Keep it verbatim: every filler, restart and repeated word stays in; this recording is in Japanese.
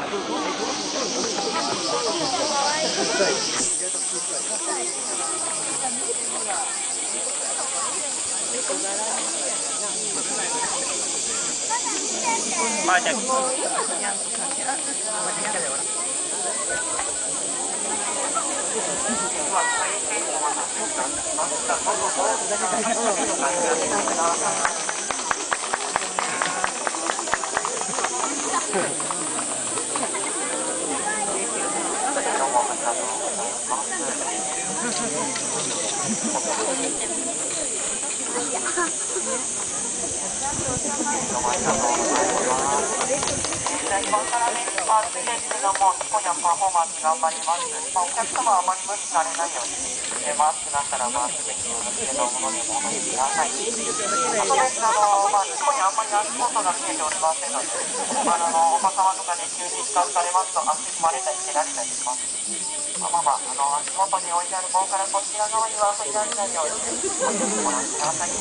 まあじゃあ。 今からね、まあ、ついですけども、今夜パフォーマンス頑張ります。まあ、お客様はあまり無理されないように、えー、回すくなったら回すべきよろしけのものでもお乗りください。あとです、あの、まあ、今夜あんまり足元が見えておりませんので、まあ、あの、お子様とかで急に近づかれますと足踏まれたり蹴られたりします。まあまあ、あの、足元に置いてある棒からこちら側には振りられないようにご覧ください。